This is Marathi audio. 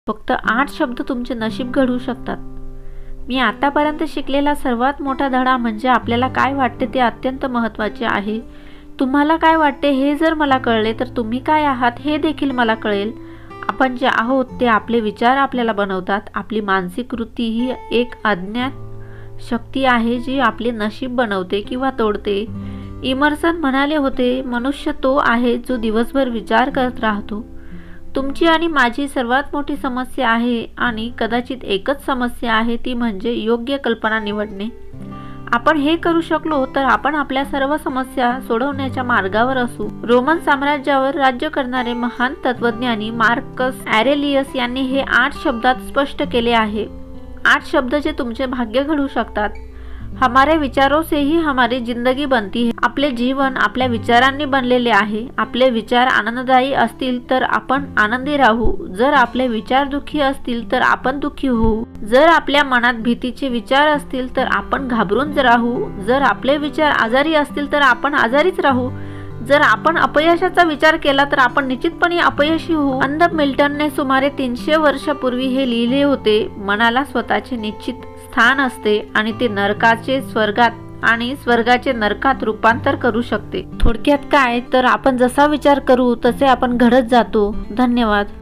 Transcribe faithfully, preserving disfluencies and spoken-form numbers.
फक्त आठ शब्द तुमचे नशीब घडवू शकतात. मी आतापर्यंत शिकलेला सर्वात मोठा धडा म्हणजे आपल्याला काय वाटते ते अत्यंत महत्त्वाचे आहे. तुम्हाला काय वाटते हे जर मला कळले तर तुम्ही काय आहात हे देखील मला कळेल. आपण जे आहोत ते आपले विचार आपल्याला बनवतात. आपली मानसिक वृत्ती ही एक अज्ञात शक्ती आहे जी आपले नशीब बनवते किंवा तोडते. इमर्सन म्हणाले होते, मनुष्य तो आहे जो दिवसभर विचार करत राहतो. तुमची आणि माझी सर्वात मोठी समस्या आहे आणि कदाचित एकच समस्या आहे, ती म्हणजे योग्य कल्पना निवडणे. आपण हे करू शकलो तर आपण आपल्या सर्व समस्या सोडवण्याच्या मार्गावर असू. रोमन साम्राज्यावर राज्य करणारे महान तत्वज्ञानी मार्कस ॲरेलियस यांनी हे आठ शब्दात स्पष्ट केले आहे. आठ शब्द जे तुमचे भाग्य घडवू शकतात. हमारे विचारों से ही हमारी जिंदगी बनती है. आपले जीवन आपल्या विचारांनी बनलेले आहे. आपले विचार आनंददायी असतील तर आपण आनंदी राहू. जर आपले विचार दुःखी असतील तर आपण दुःखी होऊ. जर आपल्या मनात भीतीचे विचार असतील तर आपण घाबरून राहू. जर आपले विचार आजारी असतील तर आपण आजारीच राहू. जर आपण अपयशाचा विचार केला तर आपण निश्चितपणे अपयशी होऊ. अंध मिल्टनने सुमारे तीनशे वर्षापूर्वी हे लिहिले होते, मनाला स्वतःचे निश्चित स्थान असते आणि ते नरकाचे स्वर्गात आणि स्वर्गाचे नरकात रूपांतर करू शकते. थोडक्यात काय तर आपण जसा विचार करू तसे आपण घडत जातो. धन्यवाद.